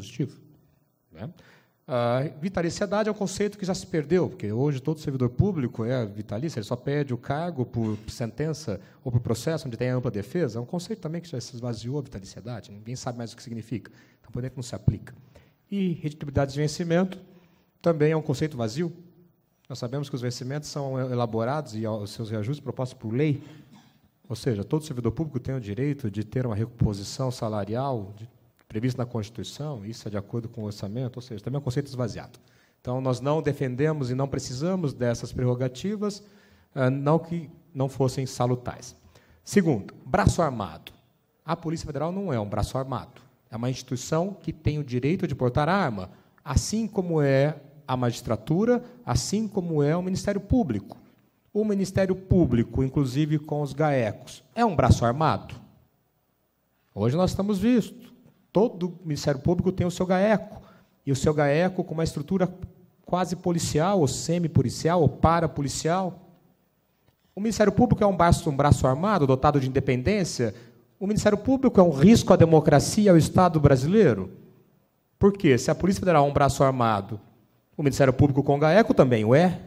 positivo. Né? A vitaliciedade é um conceito que já se perdeu, porque hoje todo servidor público é vitalício, ele só perde o cargo por sentença ou por processo onde tem ampla defesa. É um conceito também que já se esvaziou, a vitaliciedade, ninguém sabe mais o que significa, então, por que não se aplica. E reditibilidade de vencimento também é um conceito vazio. Nós sabemos que os vencimentos são elaborados e os seus reajustes propostos por lei, ou seja, todo servidor público tem o direito de ter uma recomposição salarial previsto na Constituição, isso é de acordo com o orçamento, ou seja, também é um conceito esvaziado. Então, nós não defendemos e não precisamos dessas prerrogativas, não que não fossem salutares. Segundo, braço armado. A Polícia Federal não é um braço armado, é uma instituição que tem o direito de portar arma, assim como é a magistratura, assim como é o Ministério Público. O Ministério Público, inclusive com os GAECos, é um braço armado? Hoje nós estamos vistos. Todo Ministério Público tem o seu GAECO, e o seu GAECO com uma estrutura quase policial, ou semi-policial, ou parapolicial. O Ministério Público é um braço armado, dotado de independência. O Ministério Público é um risco à democracia e ao Estado brasileiro. Por quê? Se a Polícia Federal é um braço armado, o Ministério Público com o GAECO também o é.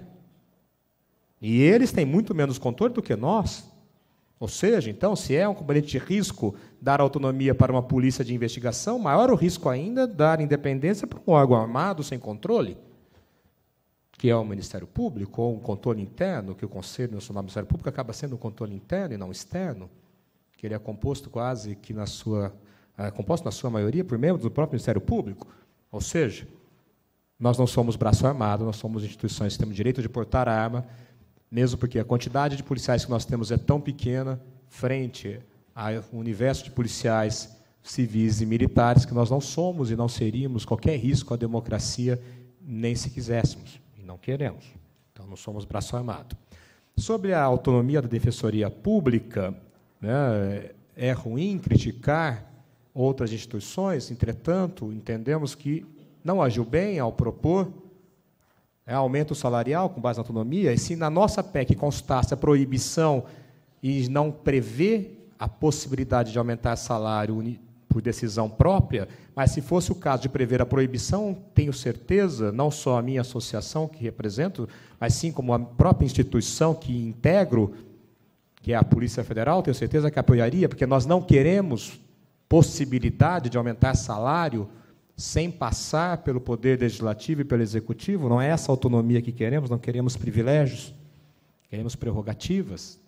E eles têm muito menos controle do que nós. Ou seja, então, se é um componente de risco dar autonomia para uma polícia de investigação, maior o risco ainda dar independência para um órgão armado sem controle, que é o Ministério Público, ou um controle interno, que o Conselho Nacional do Ministério Público acaba sendo um controle interno e não externo, que ele é composto quase que composto na sua maioria por membros do próprio Ministério Público. Ou seja, nós não somos braço armado, nós somos instituições que temos direito de portar arma, mesmo porque a quantidade de policiais que nós temos é tão pequena frente ao universo de policiais civis e militares que nós não somos e não seríamos qualquer risco à democracia, nem se quiséssemos, e não queremos. Então, não somos braço armado. Sobre a autonomia da Defensoria Pública, né, é ruim criticar outras instituições, entretanto, entendemos que não agiu bem ao propor aumento salarial com base na autonomia, e se na nossa PEC constasse a proibição e não prevê a possibilidade de aumentar salário por decisão própria, mas se fosse o caso de prever a proibição, tenho certeza, não só a minha associação que represento, mas sim como a própria instituição que integro, que é a Polícia Federal, tenho certeza que apoiaria, porque nós não queremos possibilidade de aumentar salário sem passar pelo Poder Legislativo e pelo Executivo. Não é essa autonomia que queremos, não queremos privilégios, queremos prerrogativas.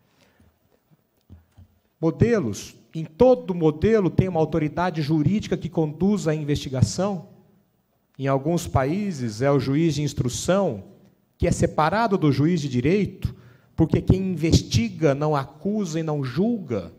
Modelos. Em todo modelo tem uma autoridade jurídica que conduz a investigação. Em alguns países é o juiz de instrução, que é separado do juiz de direito, porque quem investiga não acusa e não julga.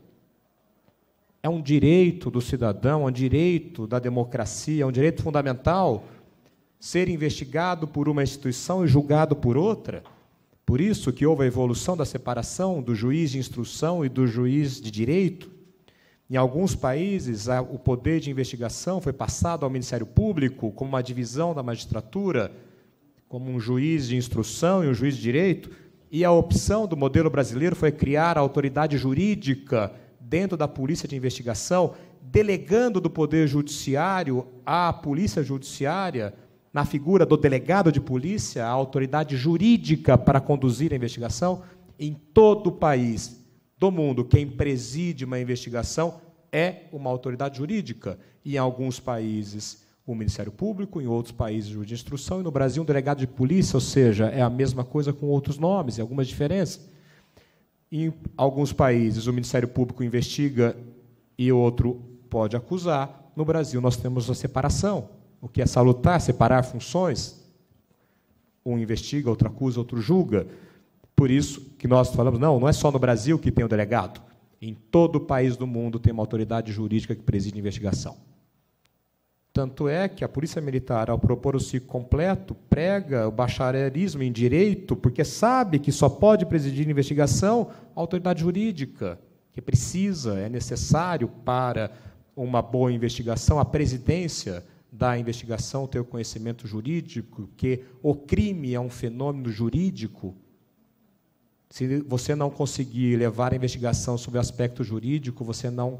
É um direito do cidadão, é um direito da democracia, é um direito fundamental ser investigado por uma instituição e julgado por outra. Por isso que houve a evolução da separação do juiz de instrução e do juiz de direito. Em alguns países, o poder de investigação foi passado ao Ministério Público como uma divisão da magistratura, como um juiz de instrução e um juiz de direito, e a opção do modelo brasileiro foi criar a autoridade jurídica dentro da Polícia de Investigação, delegando do Poder Judiciário à Polícia Judiciária, na figura do delegado de polícia, a autoridade jurídica para conduzir a investigação. Em todo o país do mundo, quem preside uma investigação é uma autoridade jurídica. E, em alguns países, o Ministério Público, em outros países, o juiz de instrução, e no Brasil, um delegado de polícia, ou seja, é a mesma coisa com outros nomes, e algumas diferenças. Em alguns países, o Ministério Público investiga e outro pode acusar. No Brasil, nós temos a separação, o que é salutar, separar funções. Um investiga, outro acusa, outro julga. Por isso que nós falamos, não é só no Brasil que tem o delegado. Em todo o país do mundo tem uma autoridade jurídica que preside a investigação. Tanto é que a Polícia Militar, ao propor o ciclo completo, prega o bacharelismo em direito, porque sabe que só pode presidir a investigação a autoridade jurídica, que precisa, é necessário para uma boa investigação, a presidência da investigação ter o conhecimento jurídico, que o crime é um fenômeno jurídico. Se você não conseguir levar a investigação sobre o aspecto jurídico, você não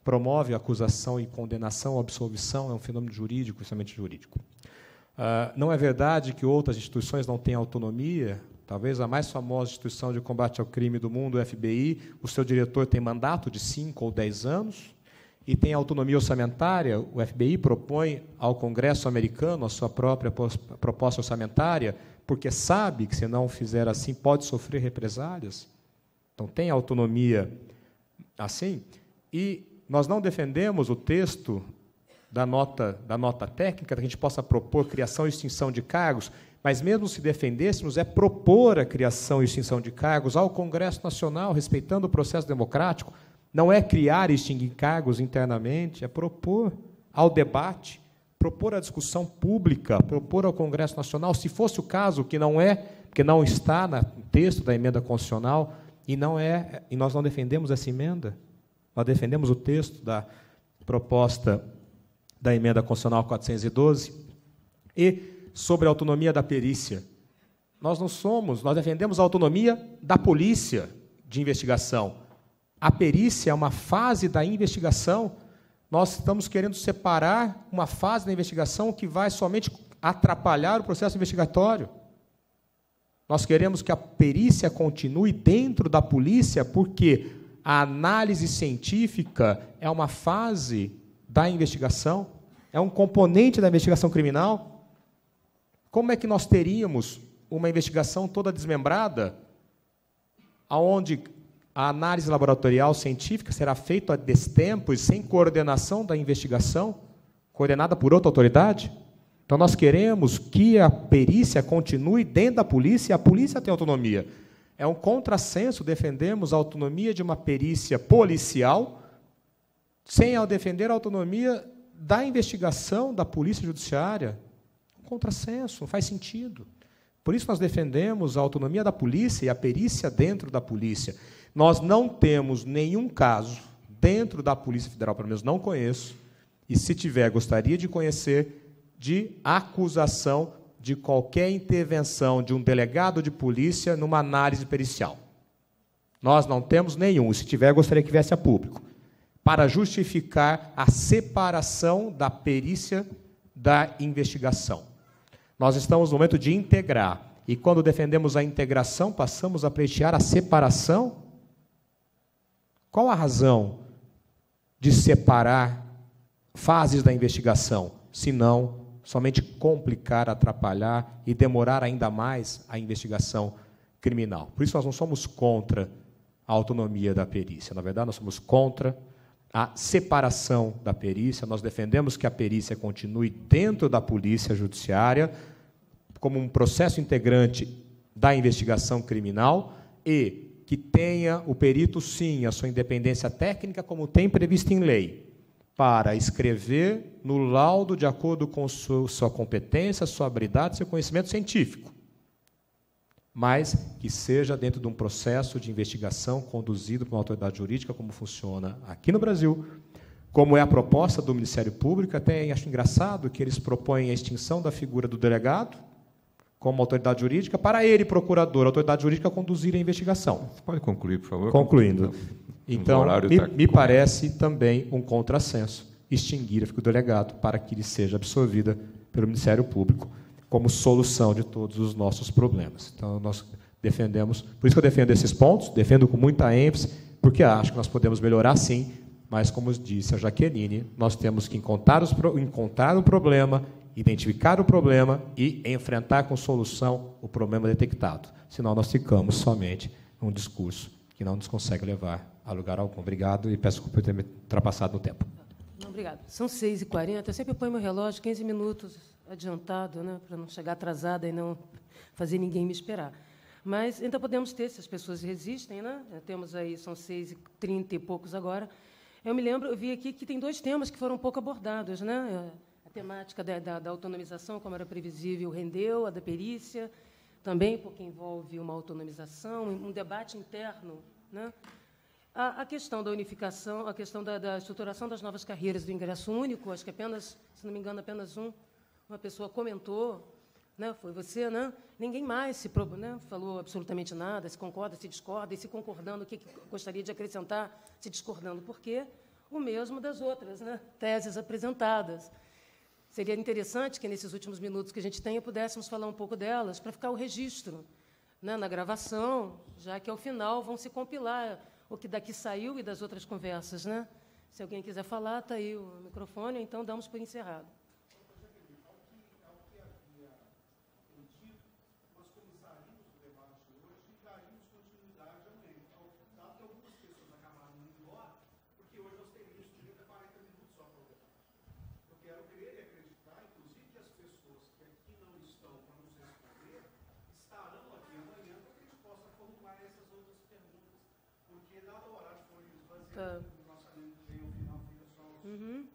promove acusação e condenação ou absolvição, é um fenômeno jurídico, extremamente jurídico. Não é verdade que outras instituições não têm autonomia. Talvez a mais famosa instituição de combate ao crime do mundo, o FBI, o seu diretor tem mandato de 5 ou 10 anos e tem autonomia orçamentária. O FBI propõe ao Congresso americano a sua própria proposta orçamentária, porque sabe que, se não fizer assim, pode sofrer represálias. Então, tem autonomia assim. E nós não defendemos o texto da nota técnica, que a gente possa propor criação e extinção de cargos, mas, mesmo se defendêssemos, é propor a criação e extinção de cargos ao Congresso Nacional, respeitando o processo democrático. Não é criar e extinguir cargos internamente, é propor ao debate, propor à discussão pública, propor ao Congresso Nacional, se fosse o caso, que não é, porque não está no texto da emenda constitucional, e nós não defendemos essa emenda, nós defendemos o texto da proposta da emenda constitucional 412, e sobre a autonomia da perícia. Nós defendemos a autonomia da polícia de investigação. A perícia é uma fase da investigação. Nós estamos querendo separar uma fase da investigação que vai somente atrapalhar o processo investigatório. Nós queremos que a perícia continue dentro da polícia, porque a análise científica é uma fase da investigação, é um componente da investigação criminal. Como é que nós teríamos uma investigação toda desmembrada, onde a análise laboratorial científica será feita a destempo e sem coordenação da investigação, coordenada por outra autoridade? Então, nós queremos que a perícia continue dentro da polícia, e a polícia tem autonomia. É um contrassenso defendermos a autonomia de uma perícia policial sem defender a autonomia da investigação da polícia judiciária. Contrassenso, não faz sentido. Por isso nós defendemos a autonomia da polícia e a perícia dentro da polícia. Nós não temos nenhum caso dentro da Polícia Federal, pelo menos não conheço, e se tiver, gostaria de conhecer, de acusação de qualquer intervenção de um delegado de polícia numa análise pericial. Nós não temos nenhum, e se tiver, gostaria que viesse a público, para justificar a separação da perícia da investigação. Nós estamos no momento de integrar, e quando defendemos a integração, passamos a pleitear a separação? Qual a razão de separar fases da investigação, se não somente complicar, atrapalhar e demorar ainda mais a investigação criminal? Por isso nós não somos contra a autonomia da perícia, na verdade nós somos contra a separação da perícia. Nós defendemos que a perícia continue dentro da polícia judiciária, como um processo integrante da investigação criminal, e que tenha o perito, sim, a sua independência técnica, como tem previsto em lei, para escrever no laudo de acordo com sua competência, sua habilidade, seu conhecimento científico, mas que seja dentro de um processo de investigação conduzido por uma autoridade jurídica, como funciona aqui no Brasil, como é a proposta do Ministério Público. Até acho engraçado que eles propõem a extinção da figura do delegado como autoridade jurídica, para ele, procurador, a autoridade jurídica, conduzir a investigação. Você pode concluir, por favor? Concluindo. Então, me parece também um contrassenso extinguir a figura do delegado para que ele seja absorvida pelo Ministério Público como solução de todos os nossos problemas. Então, nós defendemos, por isso que eu defendo esses pontos, defendo com muita ênfase, porque acho que nós podemos melhorar, sim, mas, como disse a Jaqueline, nós temos que encontrar o problema, identificar o problema e enfrentar com solução o problema detectado. Senão, nós ficamos somente num discurso que não nos consegue levar a lugar algum. Obrigado e peço desculpa por ter me ultrapassado no tempo. Não, obrigado. São 6h40. Eu sempre ponho meu relógio 15 minutos adiantado, né, para não chegar atrasada e não fazer ninguém me esperar. Mas ainda podemos ter, se as pessoas resistem, né? Temos aí, são 6h30 e poucos agora. Eu vi aqui que tem 2 temas que foram pouco abordados, né? A temática da autonomização, como era previsível, rendeu, a da perícia, também, porque envolve uma autonomização, um debate interno, né? A questão da unificação, a questão da estruturação das novas carreiras do ingresso único, acho que apenas, se não me engano, apenas uma pessoa comentou, né? Foi você, né? Ninguém mais falou absolutamente nada, se concorda, se discorda, e se concordando, o que gostaria de acrescentar, se discordando, porque o mesmo das outras, né, teses apresentadas. Seria interessante que, nesses últimos minutos que a gente tenha, pudéssemos falar um pouco delas, para ficar o registro, né, na gravação, já que, ao final, vão se compilar o que daqui saiu e das outras conversas. Né? Se alguém quiser falar, está aí o microfone, então damos por encerrado. Tá. Uhum.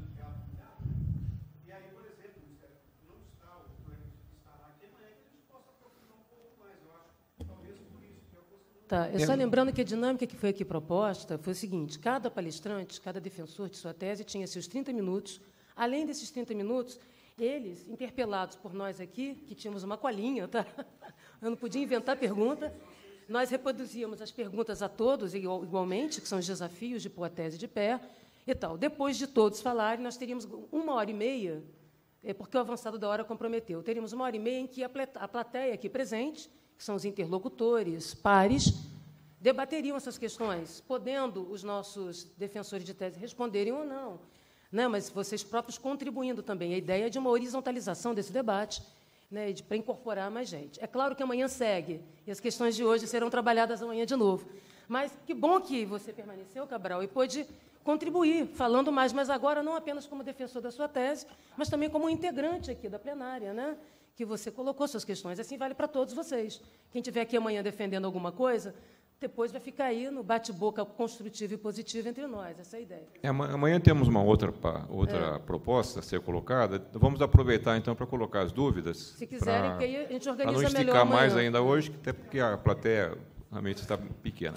E aí, por exemplo, não está, o estará aqui amanhã, que a gente possa aprofundar um pouco mais, eu acho, talvez por isso que eu gostaria. Tá, só lembrando que a dinâmica que foi aqui proposta foi o seguinte: cada palestrante, cada defensor de sua tese tinha seus 30 minutos. Além desses 30 minutos, eles, interpelados por nós aqui, que tínhamos uma colinha, tá? Eu não podia inventar pergunta. Nós reproduzíamos as perguntas a todos, igualmente, que são os desafios de pôr a tese de pé, e tal. Depois de todos falarem, nós teríamos 1h30, porque o avançado da hora comprometeu, teríamos 1h30 em que a plateia aqui presente, que são os interlocutores, pares, debateriam essas questões, podendo os nossos defensores de tese responderem ou não, né? Mas vocês próprios contribuindo também. A ideia é de uma horizontalização desse debate, né, para incorporar mais gente. É claro que amanhã segue, e as questões de hoje serão trabalhadas amanhã de novo. Mas que bom que você permaneceu, Cabral, e pôde contribuir, falando mais, mas agora não apenas como defensor da sua tese, mas também como integrante aqui da plenária, né, que você colocou suas questões. Assim vale para todos vocês. Quem estiver aqui amanhã defendendo alguma coisa, depois vai ficar aí no bate-boca construtivo e positivo entre nós, essa é a ideia. Amanhã temos uma outra proposta a ser colocada. Vamos aproveitar, então, para colocar as dúvidas. Se quiserem, que aí a gente organiza melhor. Para não esticar mais ainda hoje, até porque a plateia realmente está pequena.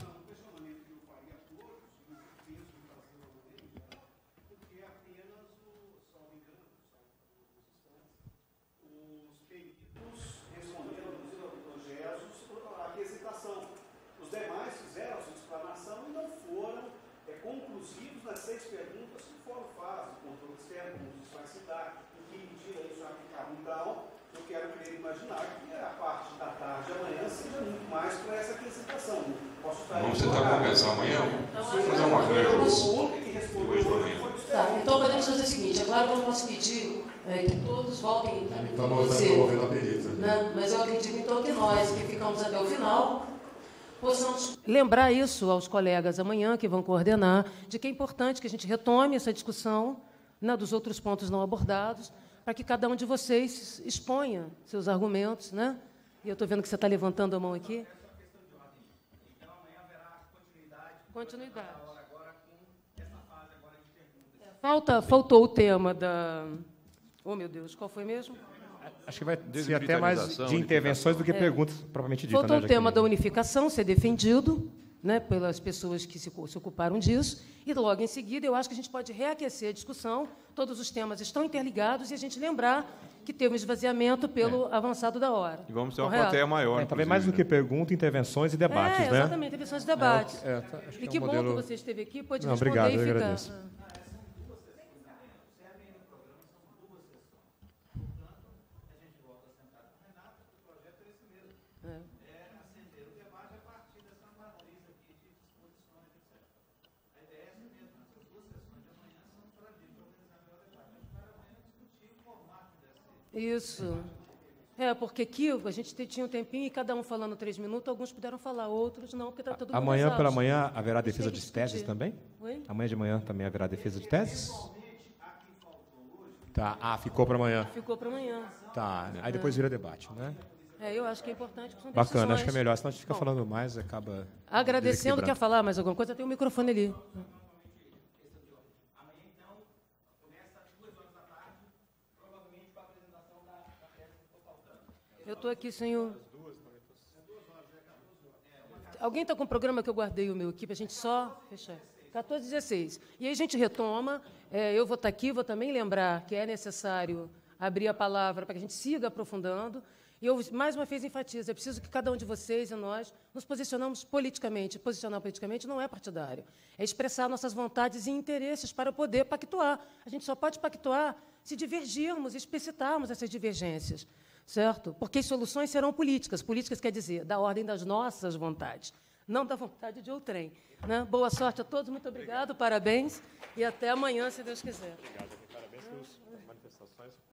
Vamos tentar conversar amanhã? Vamos fazer uma grande. Tá, então podemos fazer o seguinte: é claro que eu não posso pedir que todos voltem a mas eu acredito então que nós, que ficamos até o final, possamos lembrar isso aos colegas amanhã, que vão coordenar, de que é importante que a gente retome essa discussão, né, dos outros pontos não abordados, para que cada um de vocês exponha seus argumentos. Né? E eu estou vendo que você está levantando a mão aqui. Continuidade. Agora com essa fase agora de perguntas. Faltou o tema da... Oh, meu Deus, qual foi mesmo? Acho que vai ser até mais de intervenções do que perguntas propriamente ditas. Faltou o tema da unificação ser defendido, né, pelas pessoas que se ocuparam disso, e logo em seguida eu acho que a gente pode reaquecer a discussão, todos os temas estão interligados, e a gente lembrar que teve um esvaziamento pelo avançado da hora. E vamos ter uma plateia maior. Talvez mais do que pergunta, intervenções e debates, né? Exatamente, intervenções e debates. E que bom que você esteve aqui, pôde responder obrigado, e ficar... Eu agradeço. Isso. Porque aqui a gente tinha um tempinho e cada um falando 3 minutos, alguns puderam falar, outros não, porque está todo mundo amanhã exausto. Pela manhã haverá defesa de teses também? Oi? Amanhã de manhã também haverá defesa de teses? Tá. Ficou para amanhã. Ficou para amanhã. Tá. Aí depois vira debate, né? Eu acho que é importante. Que são bacana, decisões. acho que é melhor, senão a gente fica falando mais e acaba... Agradecendo, quer falar mais alguma coisa? Tem um microfone ali. Eu estou aqui sem o... Alguém está com um programa que eu guardei o meu aqui, para a gente só fechar. 14h16. E aí a gente retoma. Eu vou estar aqui, vou também lembrar que é necessário abrir a palavra para que a gente siga aprofundando. E eu, mais uma vez, enfatizo, é preciso que cada um de vocês e nós nos posicionamos politicamente. Posicionar politicamente não é partidário. É expressar nossas vontades e interesses para poder pactuar. A gente só pode pactuar se divergirmos, explicitarmos essas divergências, certo? Porque as soluções serão políticas. Políticas quer dizer da ordem das nossas vontades, não da vontade de outrem. Né? Boa sorte a todos, muito obrigado, parabéns, e até amanhã, se Deus quiser. Obrigado, parabéns pelas manifestações.